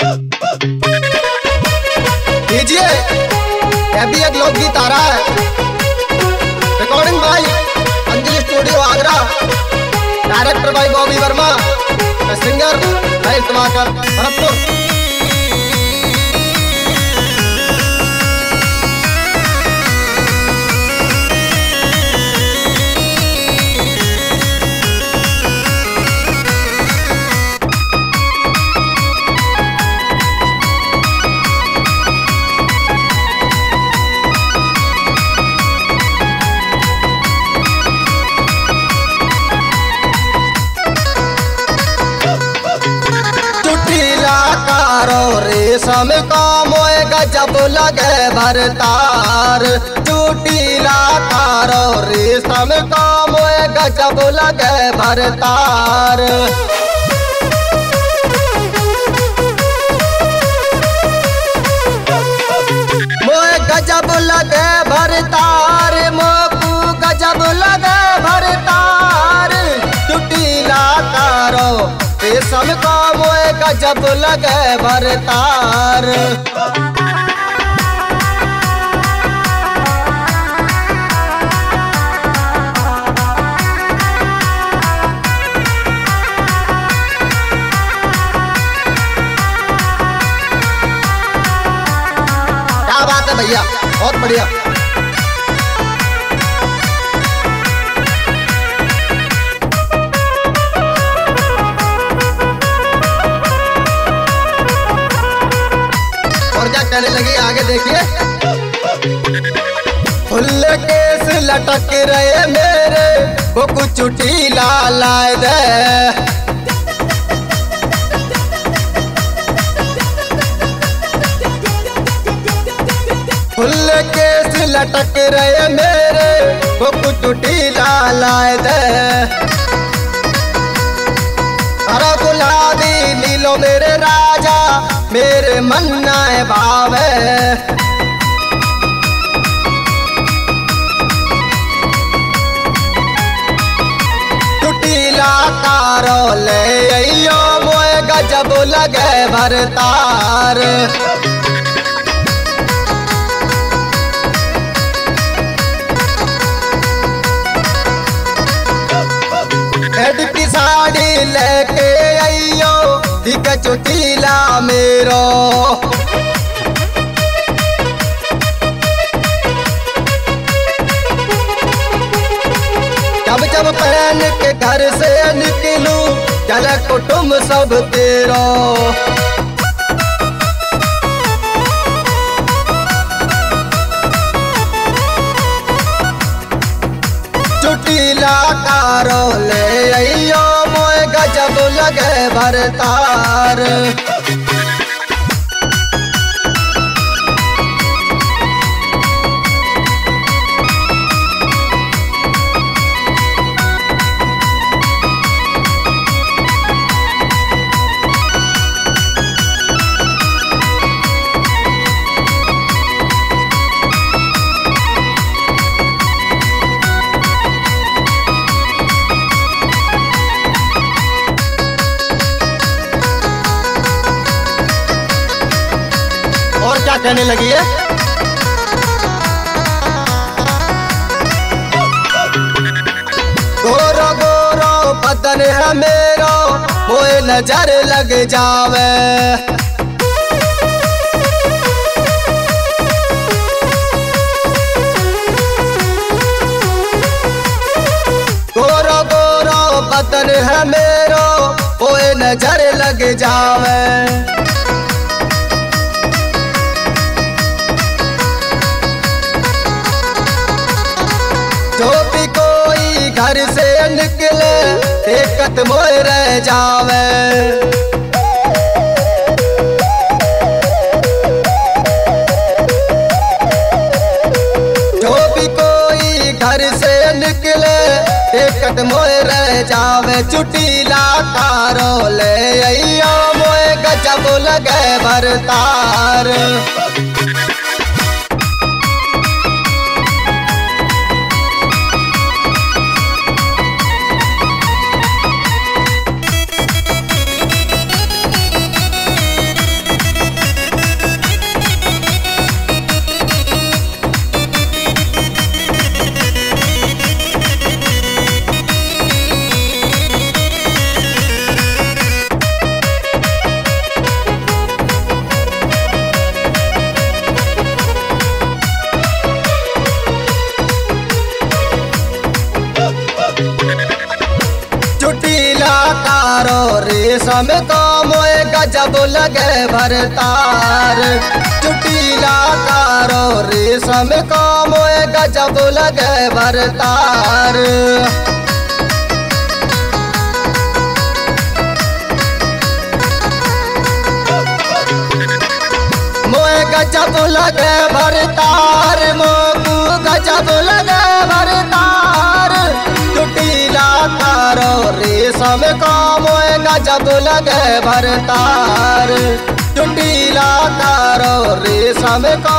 लीजिए, यह भी एक लोकगीत आ रहा है। Recording by Anjali studio Agra, director by Bobby Verma, singer भाई दिवाकर भरतपुर। रेशम का मोए गजब लगे भरतार, चुटीला कारो रेशम का मोए गजब लगे भरतार। मोए गजब लगे भरतार, मोकू गजब लगे भरतार, चुटीला कारो रेशम का मोए गजब लगे भरतार। क्या बात है भैया, बहुत बढ़िया। कहने लगी आगे देखिए। खुले केस लटक रहे मेरे, वो कुछ चुटीला लाए दे। खुले केस लटक रहे मेरे, वो कुछ चुटीला लाए दे। हरा गुलाबी नीलो मेरे राजा, मेरे मन्ना है भावे। चुटीला कारो ले अइयो मोए गजब लगे भरतार। हेड की साड़ी लेके अइयो, ठीक चुटीला मेरो। जब जब पहन के घर से निकलूं, चले कुटुंब सब तेरो। चुटीला कारो ले अइयो मोए गजब लगे भरतार। क्या कहने लगी है? गोरो गोरो बदन है मेरो, मोए नजर लग जावे। गोरो गोरो बदन है मेरो, मोए नजर लग जावे। जो भी कोई घर से निकले, एकत मोए रह जावे। जो भी कोई घर से निकले, एकत मोए रह जावे। चुटीला कारो ले अइयो मोए गजब लगे भरतार। रेशम का मोए गजब लगे भरतार चुटीला तारो रेशम का मोए गजब लगे भरतार मोए गजब लगे भरतार मोकू गजब लगे भरतार चुटीला तारो रेशम का मोए गजब लगे भरतार चुटीला तारो रेशम का